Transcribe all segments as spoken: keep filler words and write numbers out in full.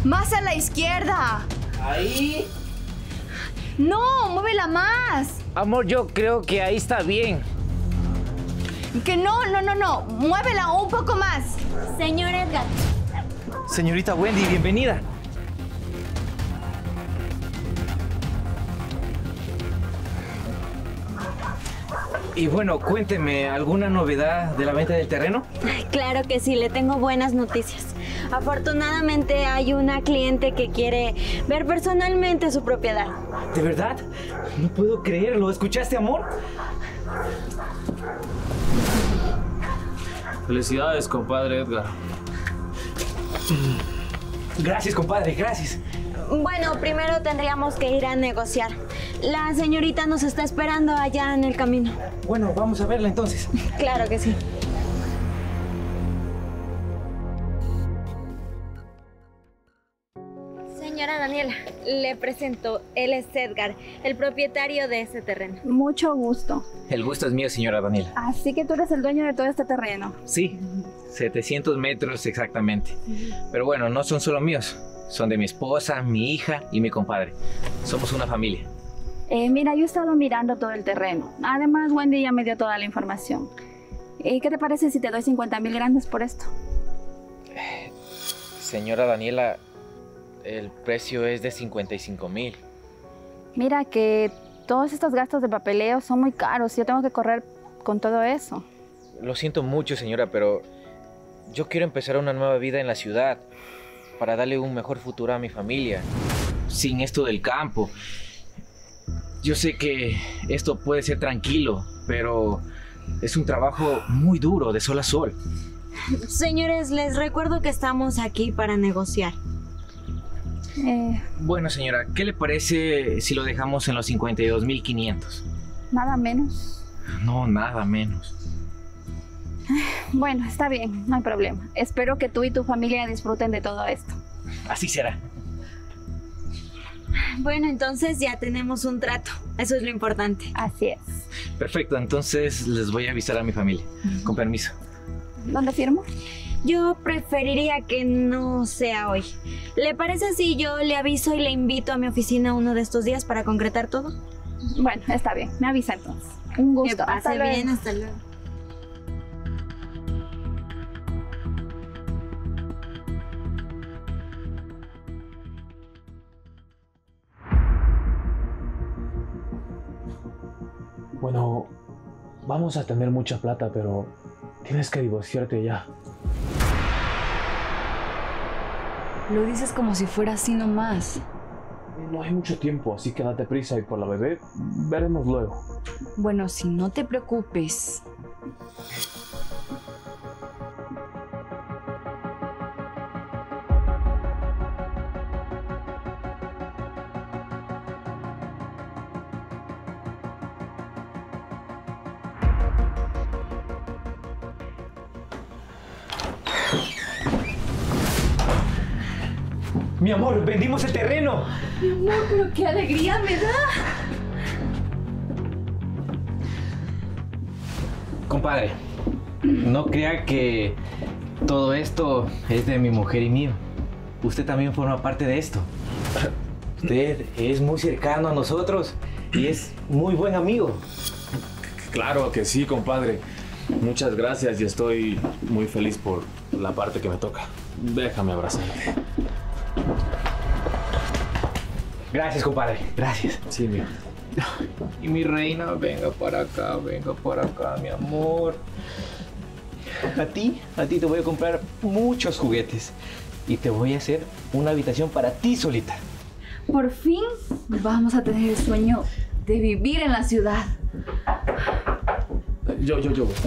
Más a la izquierda. Ahí. No, muévela más. Amor, yo creo que ahí está bien. Que no, no, no, no. Muévela un poco más. Señor Edgar. Señorita Wendy, bienvenida. Y bueno, cuénteme, ¿alguna novedad de la venta del terreno? Claro que sí, le tengo buenas noticias. Afortunadamente hay una cliente que quiere ver personalmente su propiedad. ¿De verdad? No puedo creerlo. ¿Escuchaste, amor? Felicidades, compadre Edgar. Gracias, compadre, gracias. Bueno, primero tendríamos que ir a negociar. La señorita nos está esperando allá en el camino. Bueno, vamos a verla entonces. Claro que sí. Señora Daniela, le presento, él es Edgar, el propietario de ese terreno. Mucho gusto. El gusto es mío, señora Daniela. Así que tú eres el dueño de todo este terreno. Sí, setecientos metros exactamente. Pero bueno, no son solo míos. Son de mi esposa, mi hija y mi compadre. Somos una familia. Eh, mira, yo he estado mirando todo el terreno. Además, Wendy ya me dio toda la información. ¿Y qué te parece si te doy cincuenta mil grandes por esto? Señora Daniela, el precio es de cincuenta y cinco mil. Mira que todos estos gastos de papeleo son muy caros. Yo tengo que correr con todo eso. Lo siento mucho, señora, pero yo quiero empezar una nueva vida en la ciudad para darle un mejor futuro a mi familia, sin esto del campo. Yo sé que esto puede ser tranquilo, pero es un trabajo muy duro, de sol a sol. Señores, les recuerdo que estamos aquí para negociar. Eh, Bueno, señora, ¿qué le parece si lo dejamos en los cincuenta y dos mil quinientos? nada menos. No, nada menos. Bueno, está bien, no hay problema. Espero que tú y tu familia disfruten de todo esto. Así será. Bueno, entonces ya tenemos un trato. Eso es lo importante. Así es. Perfecto, entonces les voy a avisar a mi familia. Con permiso. ¿Dónde firmo? Yo preferiría que no sea hoy. ¿Le parece si yo le aviso y le invito a mi oficina uno de estos días para concretar todo? Bueno, está bien. Me avisa entonces. Un gusto. Que pase Hasta luego. bien, hasta luego. Bueno, vamos a tener mucha plata, pero tienes que divorciarte ya. Lo dices como si fuera así nomás. No hay mucho tiempo, así que date prisa y por la bebé veremos luego. Bueno, si no te preocupes. Mi amor, vendimos el terreno. Mi amor, pero qué alegría me da. Compadre, no crea que todo esto es de mi mujer y mío. Usted también forma parte de esto. Usted es muy cercano a nosotros y es muy buen amigo. Claro que sí, compadre. Muchas gracias y estoy muy feliz por la parte que me toca. Déjame abrazarte. Gracias, compadre. Gracias. Sí, mío. Y mi reina, venga para acá, venga para acá, mi amor. A ti, a ti te voy a comprar muchos juguetes y te voy a hacer una habitación para ti solita. Por fin vamos a tener el sueño de vivir en la ciudad. Yo, yo, yo.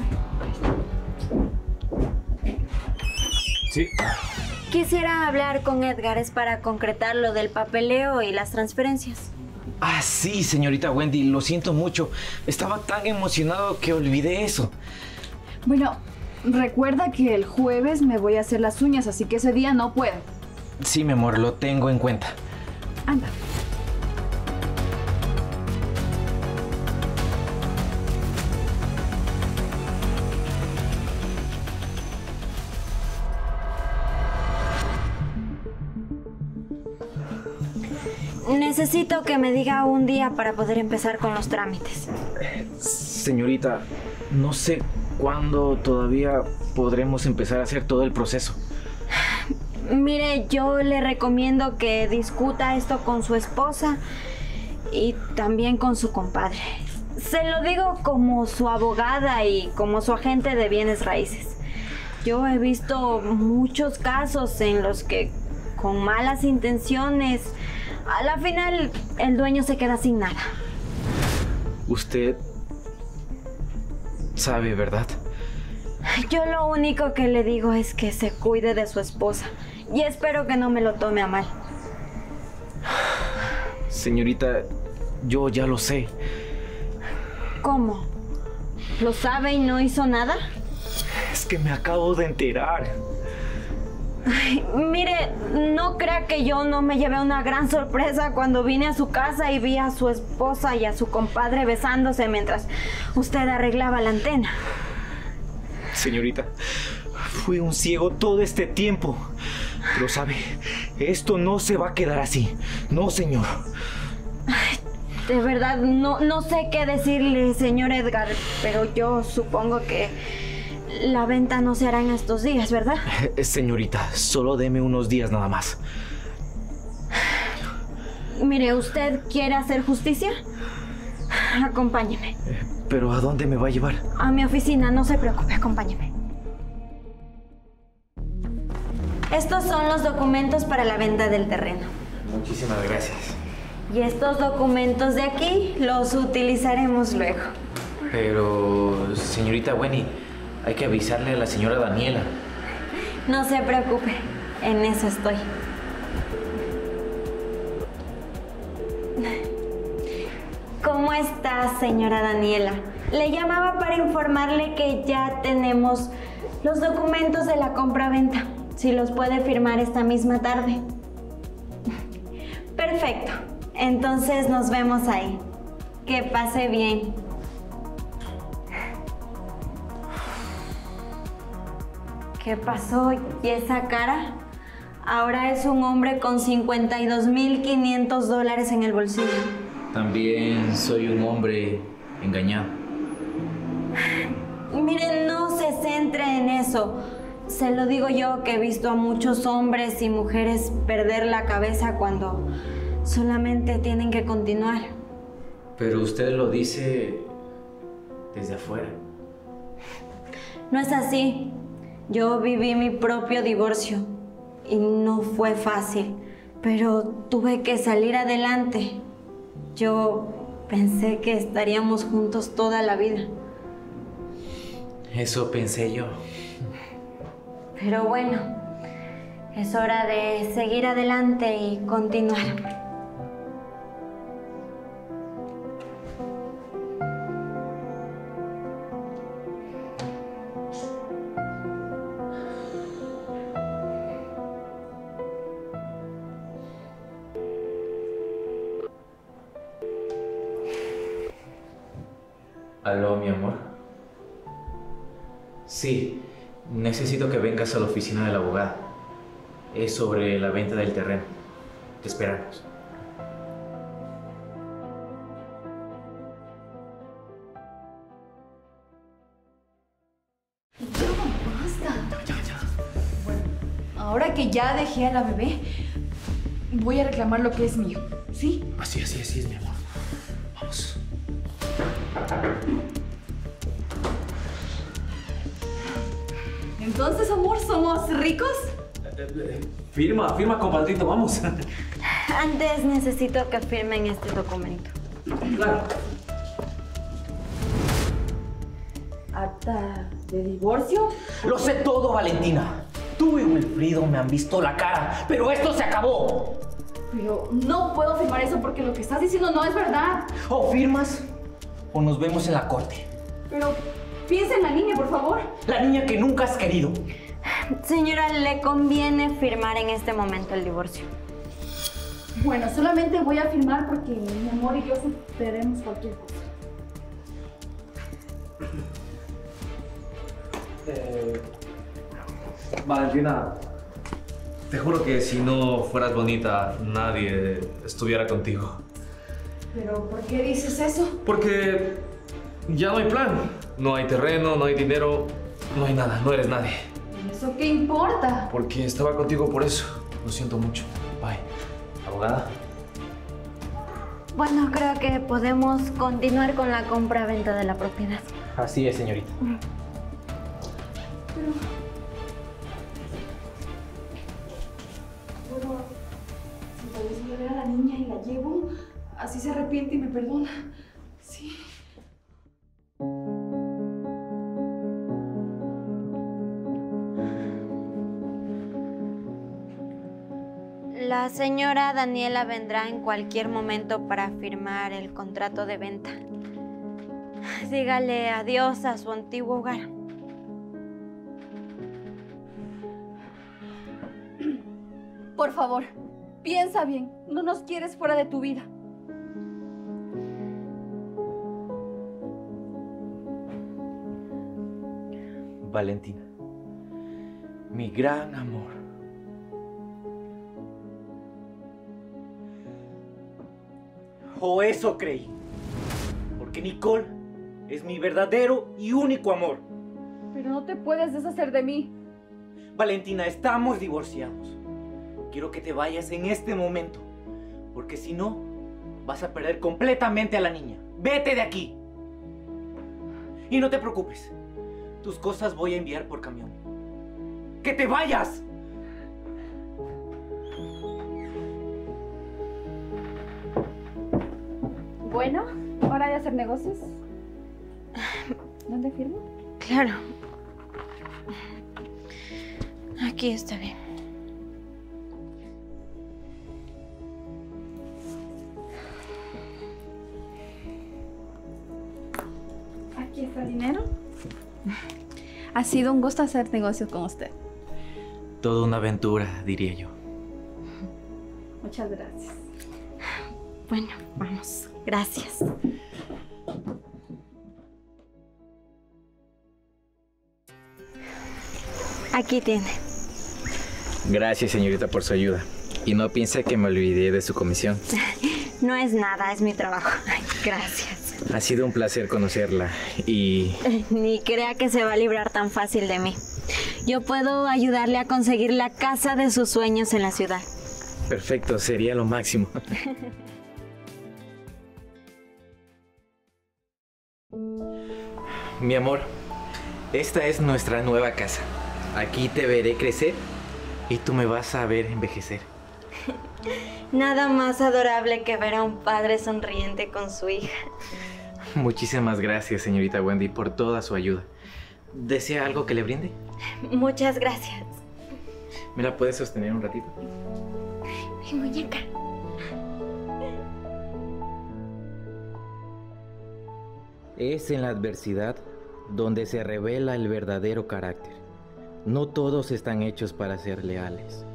Sí. Quisiera hablar con Edgar, es para concretar lo del papeleo y las transferencias. Ah, sí, señorita Wendy, lo siento mucho. Estaba tan emocionado que olvidé eso. Bueno, recuerda que el jueves me voy a hacer las uñas, así que ese día no puedo. Sí, mi amor, lo tengo en cuenta. Anda. Necesito que me diga un día para poder empezar con los trámites. Señorita, no sé cuándo todavía podremos empezar a hacer todo el proceso. Mire, yo le recomiendo que discuta esto con su esposa y también con su compadre. Se lo digo como su abogada y como su agente de bienes raíces. Yo he visto muchos casos en los que con malas intenciones, a la final el dueño se queda sin nada. Usted sabe, ¿verdad? Yo lo único que le digo es que se cuide de su esposa y espero que no me lo tome a mal. Señorita, yo ya lo sé. ¿Cómo? ¿Lo sabe y no hizo nada? Es que me acabo de enterar. Ay, mire, no crea que yo no me llevé una gran sorpresa cuando vine a su casa y vi a su esposa y a su compadre besándose mientras usted arreglaba la antena. Señorita, fui un ciego todo este tiempo. Pero sabe, esto no se va a quedar así. No, señor. Ay, de verdad, no, no sé qué decirle, señor Edgar, pero yo supongo que la venta no se hará en estos días, ¿verdad? Eh, señorita, solo deme unos días nada más. Mire, ¿usted quiere hacer justicia? Acompáñeme. Eh, ¿Pero a dónde me va a llevar? A mi oficina, no se preocupe, acompáñeme. Estos son los documentos para la venta del terreno. Muchísimas gracias. Y estos documentos de aquí los utilizaremos luego. Pero, señorita Wenny, hay que avisarle a la señora Daniela. No se preocupe, en eso estoy. ¿Cómo está, señora Daniela? Le llamaba para informarle que ya tenemos los documentos de la compra-venta. Si los puede firmar esta misma tarde. Perfecto. Entonces nos vemos ahí. Que pase bien. ¿Qué pasó? ¿Y esa cara? Ahora es un hombre con cincuenta y dos mil quinientos dólares en el bolsillo. También soy un hombre engañado. Miren, no se centre en eso. Se lo digo yo que he visto a muchos hombres y mujeres perder la cabeza cuando solamente tienen que continuar. Pero usted lo dice desde afuera. No es así. Yo viví mi propio divorcio y no fue fácil, pero tuve que salir adelante. Yo pensé que estaríamos juntos toda la vida. Eso pensé yo. Pero bueno, es hora de seguir adelante y continuar. ¿Aló, mi amor? Sí, necesito que vengas a la oficina de la abogada. Es sobre la venta del terreno. Te esperamos. Basta. Ya, ya. Bueno, ahora que ya dejé a la bebé, voy a reclamar lo que es mío, ¿sí? Así, así, así es, mi amor. Vamos. Entonces, amor, ¿somos ricos? Firma, firma, compadrito, vamos. Antes necesito que firmen este documento. Claro. ¿Acta de divorcio? Lo sé todo, Valentina. Tú y Wilfrido me han visto la cara, pero esto se acabó. Pero no puedo firmar eso porque lo que estás diciendo no es verdad. O firmas o nos vemos en la corte. Pero piensa en la niña, por favor. La niña que nunca has querido. Señora, le conviene firmar en este momento el divorcio. Bueno, solamente voy a firmar porque mi amor y yo superemos cualquier cosa. Eh, Valentina, Te juro que si no fueras bonita, nadie estuviera contigo. ¿Pero por qué dices eso? Porque ya no hay plan. No hay terreno, no hay dinero, no hay nada, no eres nadie. ¿Y eso qué importa? Porque estaba contigo por eso. Lo siento mucho. Bye. Abogada. Bueno, creo que podemos continuar con la compra-venta de la propiedad. Así es, señorita. Pero... Bueno, si tal vez voy a ver a la niña y la llevo, así se arrepiente y me perdona. Sí. La señora Daniela vendrá en cualquier momento para firmar el contrato de venta. Dígale adiós a su antiguo hogar. Por favor, piensa bien. No nos quieres fuera de tu vida. Valentina, mi gran amor. O eso creí. Porque Nicole es mi verdadero y único amor. Pero no te puedes deshacer de mí. Valentina, estamos divorciados. Quiero que te vayas en este momento. Porque si no, vas a perder completamente a la niña. ¡Vete de aquí! Y no te preocupes. Tus cosas voy a enviar por camión. ¡Que te vayas! Bueno, hora de hacer negocios. ¿Dónde firmo? Claro. Aquí está bien. Aquí está el dinero. Ha sido un gusto hacer negocios con usted. Toda una aventura, diría yo. Muchas gracias. Bueno, vamos. Gracias. Aquí tiene. Gracias, señorita, por su ayuda. Y no piense que me olvidé de su comisión. No es nada, es mi trabajo. Ay, gracias. Ha sido un placer conocerla y... Ni crea que se va a librar tan fácil de mí. Yo puedo ayudarle a conseguir la casa de sus sueños en la ciudad. Perfecto, sería lo máximo. Mi amor, esta es nuestra nueva casa. Aquí te veré crecer y tú me vas a ver envejecer. Nada más adorable que ver a un padre sonriente con su hija. Muchísimas gracias, señorita Wendy, por toda su ayuda. ¿Desea algo que le brinde? Muchas gracias. ¿Me la puedes sostener un ratito? Mi muñeca. Es en la adversidad donde se revela el verdadero carácter. No todos están hechos para ser leales.